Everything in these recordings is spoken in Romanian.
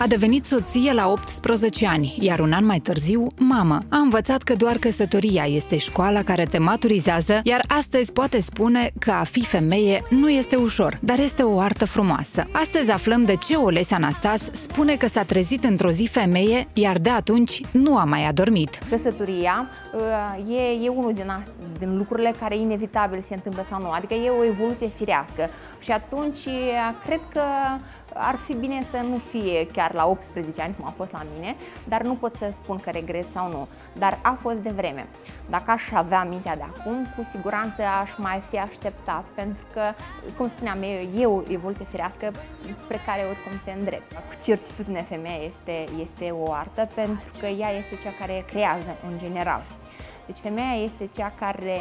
A devenit soție la 18 ani, iar un an mai târziu, mamă. A învățat că doar căsătoria este școala care te maturizează, iar astăzi poate spune că a fi femeie nu este ușor, dar este o artă frumoasă. Astăzi aflăm de ce Olesya Anastas spune că s-a trezit într-o zi femeie, iar de atunci nu a mai adormit. Căsătoria e unul din lucrurile care inevitabil se întâmplă sau nu, adică e o evoluție firească și atunci cred că ar fi bine să nu fie chiar la 18 ani, cum a fost la mine, dar nu pot să spun că regret sau nu, dar a fost de vreme. Dacă aș avea mintea de acum, cu siguranță aș mai fi așteptat, pentru că, cum spuneam, e o evoluție firească spre care oricum te îndrepți. Cu certitudine femeia este o artă, pentru că ea este cea care creează în general. Deci femeia este cea care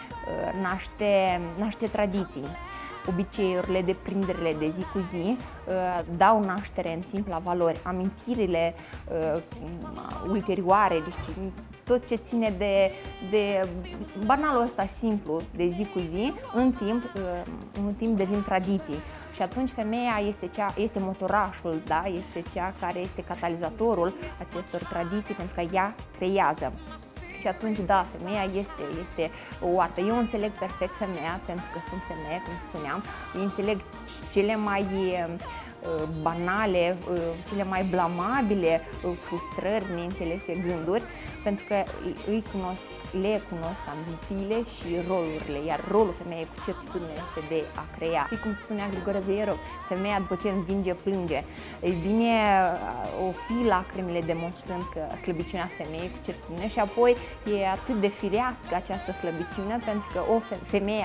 naște tradiții. Obiceiurile, deprinderile de zi cu zi dau naștere în timp la valori. Amintirile ulterioare, deci tot ce ține de banalul ăsta simplu de zi cu zi, în timp devin tradiții. Și atunci femeia este motorașul, da? Este cea care este catalizatorul acestor tradiții, pentru că ea creează. Și atunci, da, femeia este o artă. Eu înțeleg perfect femeia, pentru că sunt femeie, cum spuneam. Eu înțeleg cele mai banale, cele mai blamabile frustrări, neînțelese gânduri, pentru că le cunosc ambițiile și rolurile, iar rolul femeii cu certitudine este de a crea. Și cum spunea Grigore Vieru, femeia după ce învinge, plânge. Ei bine, o fi lacrimile demonstrând că slăbiciunea femeii cu certitudine și apoi e atât de firească această slăbiciune, pentru că o femeie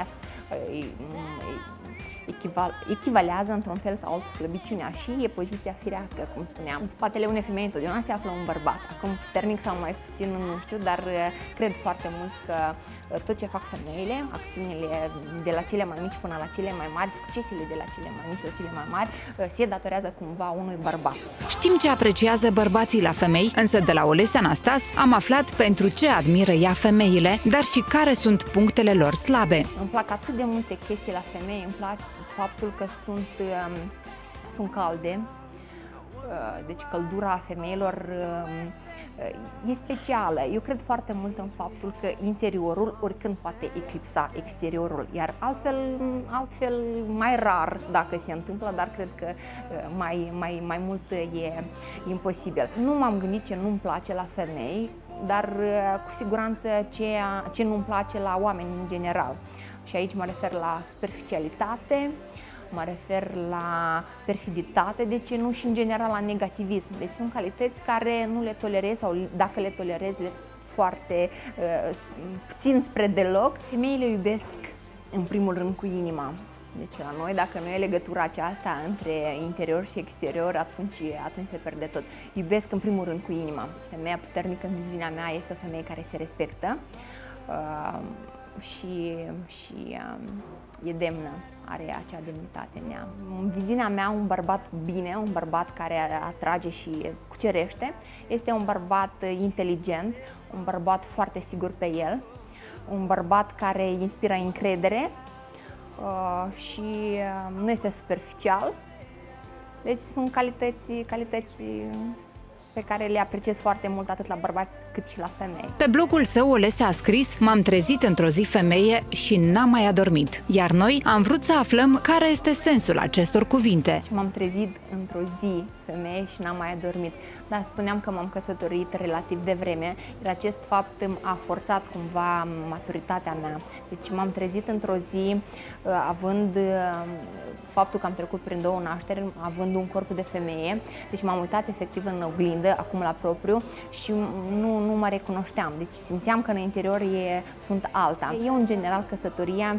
echivalează într-un fel sau altul slăbiciunea și e poziția firească, cum spuneam. În spatele unei femei întotdeauna se află un bărbat. Acum, puternic sau mai puțin, nu știu, dar cred foarte mult că tot ce fac femeile, acțiunile de la cele mai mici până la cele mai mari, succesele de la cele mai mici la cele mai mari, se datorează cumva unui bărbat. Știm ce apreciază bărbații la femei, însă de la Olesya Anastas am aflat pentru ce admiră ea femeile, dar și care sunt punctele lor slabe. Îmi plac atât de multe chestii la femei, îmi plac faptul că sunt calde, deci căldura femeilor e specială. Eu cred foarte mult în faptul că interiorul oricând poate eclipsa exteriorul, iar altfel mai rar dacă se întâmplă, dar cred că mai mult e imposibil. Nu m-am gândit ce nu-mi place la femei, dar cu siguranță ce nu-mi place la oameni în general. Și aici mă refer la superficialitate, mă refer la perfiditate, de ce nu și în general la negativism. Deci sunt calități care nu le tolerez sau dacă le tolerez, foarte puțin spre deloc. Femeile iubesc în primul rând cu inima. Deci la noi, dacă nu e legătura aceasta între interior și exterior, atunci se pierde tot. Iubesc în primul rând cu inima. Femeia puternică, în viziunea mea, este o femeie care se respectă. Și e demnă, are acea demnitate în ea. În viziunea mea, un bărbat bine, un bărbat care atrage și cucerește, este un bărbat inteligent, un bărbat foarte sigur pe el, un bărbat care inspiră încredere și nu este superficial. Deci sunt calități pe care le apreciez foarte mult atât la bărbați cât și la femei. Pe blogul său, Olesya a scris: "M-am trezit într-o zi femeie și n-am mai adormit." Iar noi am vrut să aflăm care este sensul acestor cuvinte. M-am trezit într-o zi femeie și n-am mai adormit. Da, spuneam că m-am căsătorit relativ devreme, iar acest fapt a forțat cumva maturitatea mea. Deci m-am trezit într-o zi având faptul că am trecut prin 2 nașteri, având un corp de femeie, deci m-am uitat efectiv în oglindă, acum la propriu, și nu mă recunoșteam. Deci simțeam că în interior sunt alta. Eu, în general, căsătoria,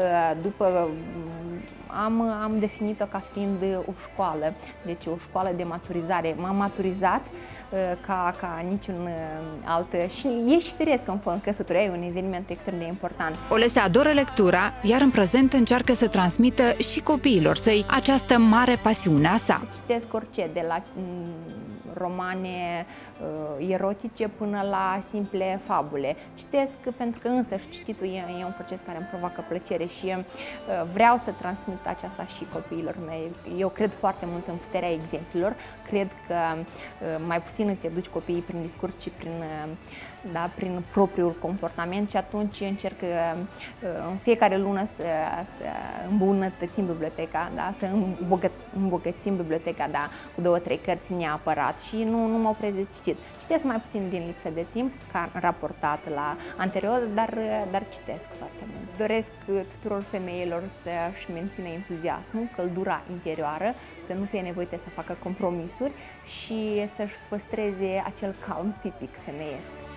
am definit-o ca fiind o școală, deci o școală de maturizare. M-am maturizat ca niciun alt și e și firesc în căsătoria, e un eveniment extrem de important. Olesya adoră lectura, iar în prezent încearcă să transmită și copiilor săi această mare pasiune a sa. Citesc orice, de la romane erotice până la simple fabule. Citesc pentru că însăși cititul e un proces care îmi provoacă plăcere și vreau să transmit aceasta și copiilor mei. Eu cred foarte mult în puterea exemplelor, cred că mai puțin îți educi copiii prin discurs, ci prin propriul comportament și atunci încerc în fiecare lună să îmbunătățim biblioteca, să îmbogățim biblioteca cu 2-3 cărți neapărat și nu mă opresc de citit. Citesc mai puțin din lipsă de timp, ca raportat la anterior, dar citesc foarte mult. Doresc tuturor femeilor să-și mențină entuziasmul, căldura interioară, să nu fie nevoite să facă compromisuri și să-și păstreze acel calm tipic femeiesc.